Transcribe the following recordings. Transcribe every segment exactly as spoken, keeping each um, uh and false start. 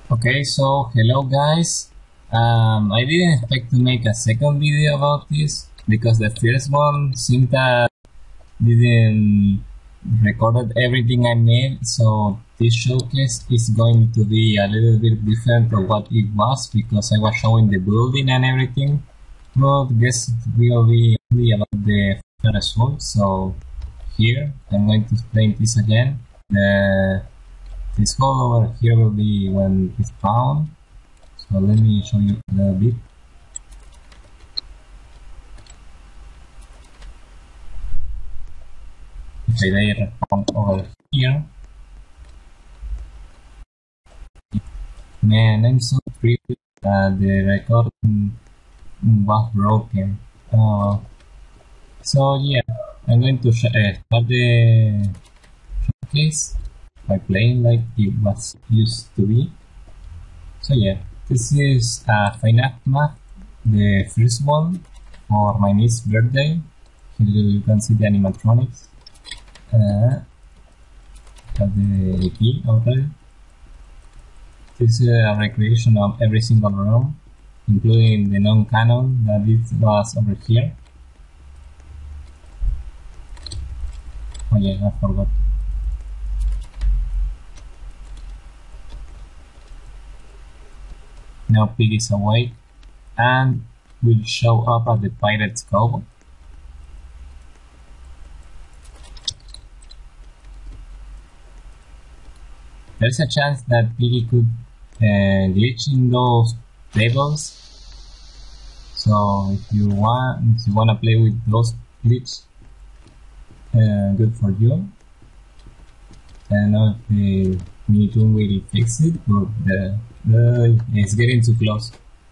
Okay, so hello guys. Um, I didn't expect to make a second video about this because the first one seemed that didn't recorded everything I made, so this showcase is going to be a little bit different from what it was because I was showing the building and everything. But guess it will be only about the result. So here I'm going to explain this again. The This hole over here will be when it's found. So let me show you a little bit. If I respawn over here. Man, I'm so creepy that the record was broken. Uh, so yeah, I'm going to sh uh, start the showcase by playing like it was used to be. So yeah, this is a FNAF map, the first one for my niece's birthday. Here you can see the animatronics. Uh, have the key already. This is a recreation of every single room, including the non-canon that it was over here. Oh yeah, I forgot. Now Pig is awake and will show up at the Pirate's Cove. There's a chance that Piggy could uh, glitch in those tables. So if you want, if you wanna play with those glitches, uh, good for you. I don't know if the Minitoon will fix it, but the Uh, it's getting too close.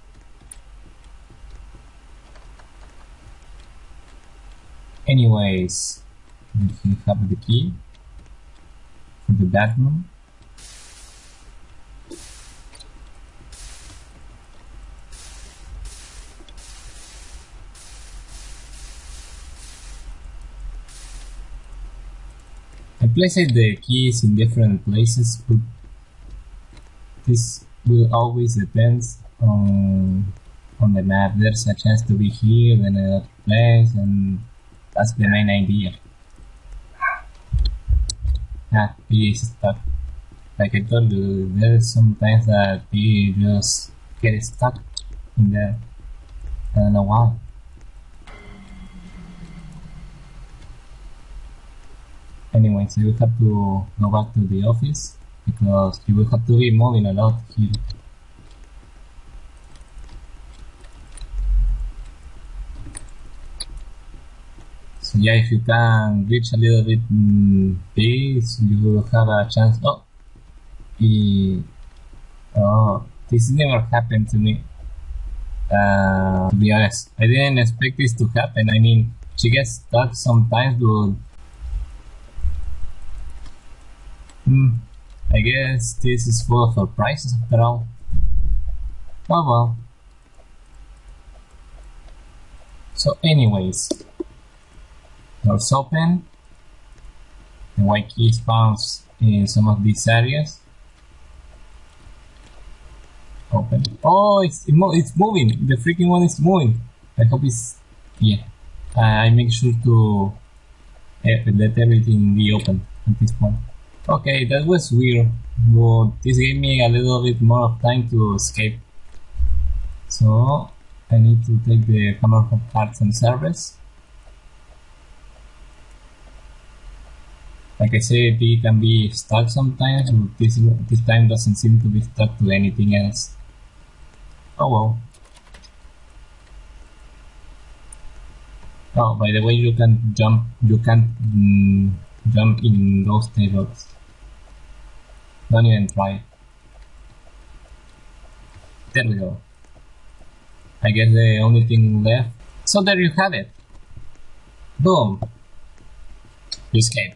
Anyways, we have the key for the bathroom. I placed the keys in different places, but this will always depends on on the map. There's a chance to be here, then another place, and that's the main idea. Ah, P is stuck. Like I told you, there's sometimes that P just get stuck in there. I don't know why. Anyways, you will have to go back to the office, because you will have to be moving a lot here. So yeah, if you can reach a little bit mm, this, you will have a chance. Oh, e oh, this never happened to me. Uh, to be honest, I didn't expect this to happen. I mean, she gets stuck sometimes, but hmm. I guess this is full of surprises after all. Oh well. So anyways, doors open. The white key spawns in some of these areas. Open. Oh, it's it's moving. The freaking one is moving. I hope it's yeah. Uh, I make sure to uh, let everything be open at this point. Okay, that was weird, but this gave me a little bit more of time to escape. So I need to take the Hammer of Hearts and Service. Like I said, it can be stuck sometimes, but this, this time doesn't seem to be stuck to anything else. Oh well. Oh, by the way, you can jump, you can mm, jump in those tables. Don't even try. There we go. I guess the only thing left. So there you have it. Boom. You escape.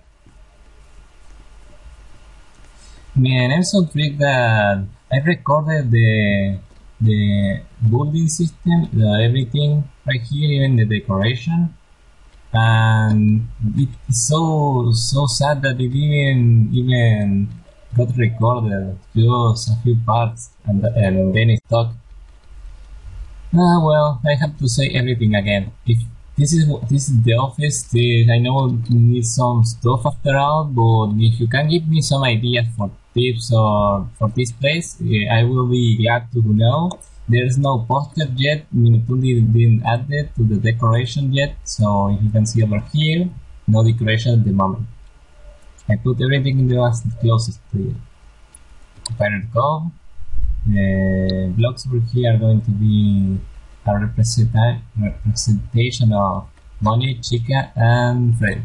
Man, I'm so tricked that I recorded the the building system, the everything right here, even the decoration. And it's so so sad that it didn't even got recorded just a few parts and, and then it stopped. Ah, well, I have to say everything again. If this is this is the office, this, I know you need some stuff after all, but if you can give me some ideas for tips or for this place, eh, I will be glad to know. There's no poster yet. Minitundi didn't add it to the decoration yet, so if you can see over here, no decoration at the moment. I put everything in the closest to you. Pirate Cove. The blocks over here are going to be a representa representation of Bonnie, Chica, and Fred.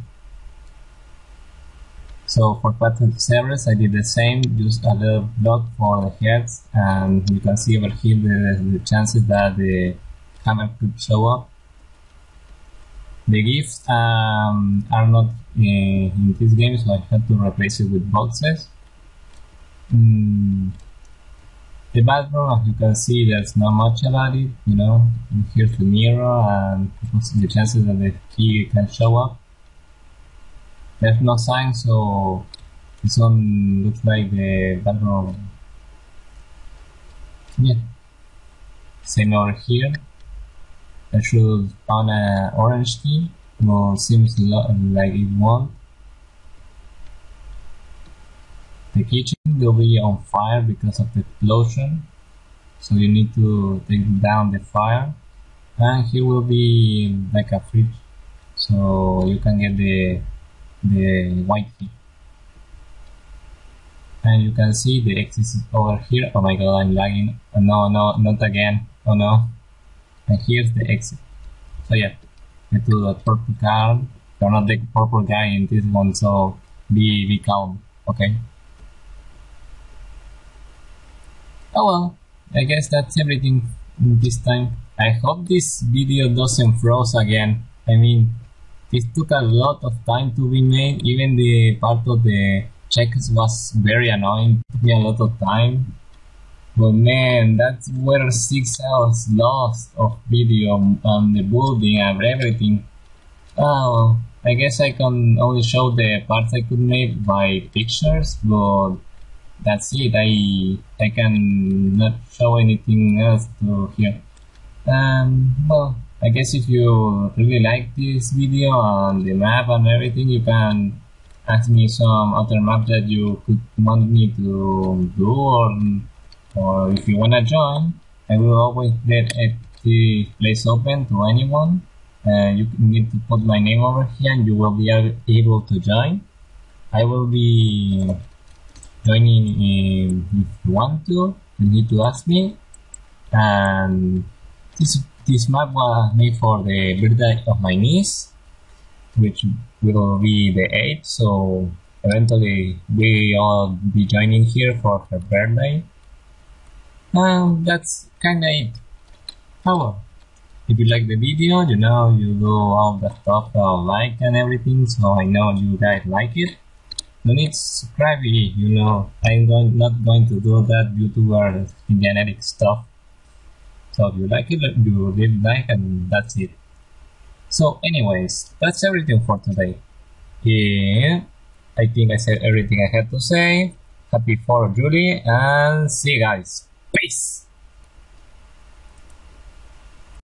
So for Patrick Severus, I did the same, just a little block for the heads, and you can see over here the, the chances that the hammer could show up. The gifts um, are not uh, in this game, so I had to replace it with boxes. Mm. The bathroom, as you can see, there's not much about it, you know. Here's the mirror and the chances that the key can show up. There's no sign, so this one looks like the bathroom. Yeah. Same over here. I should spawn an orange key, but seems like it won't. The kitchen will be on fire because of the explosion, so you need to take down the fire. And here will be like a fridge, so you can get the the white key. And you can see the exit is over here. Oh my god, I'm lagging. Oh, no, no, not again. Oh no. And here's the exit. So yeah, get to the purple card. You're not the purple guy in this one, so be be calm, okay? Oh well, I guess that's everything this time. I hope this video doesn't froze again. I mean, this took a lot of time to be made. Even the part of the checks was very annoying. It took me a lot of time. But man, that's where six hours lost of video on the building and everything. Oh, I guess I can only show the parts I could make by pictures, but that's it. I I can not show anything else to here. Um, well, I guess if you really like this video and the map and everything, you can ask me some other map that you could want me to do, or or if you wanna join, I will always let the place open to anyone. Uh, you need to put my name over here and you will be able to join. I will be joining in if you want to. You need to ask me. And this this map was made for the birthday of my niece, which will be the eighth. So eventually we all be joining here for her birthday. And that's kinda it. However, if you like the video, you know, you do all the stuff I like and everything, so I know you guys like it. No need to subscribe, you know, I'm going, not going to do that YouTuber generic stuff. So if you like it, you leave like, and that's it. So anyways, that's everything for today. Yeah, I think I said everything I had to say. Happy fourth of July, and see you guys. Peace!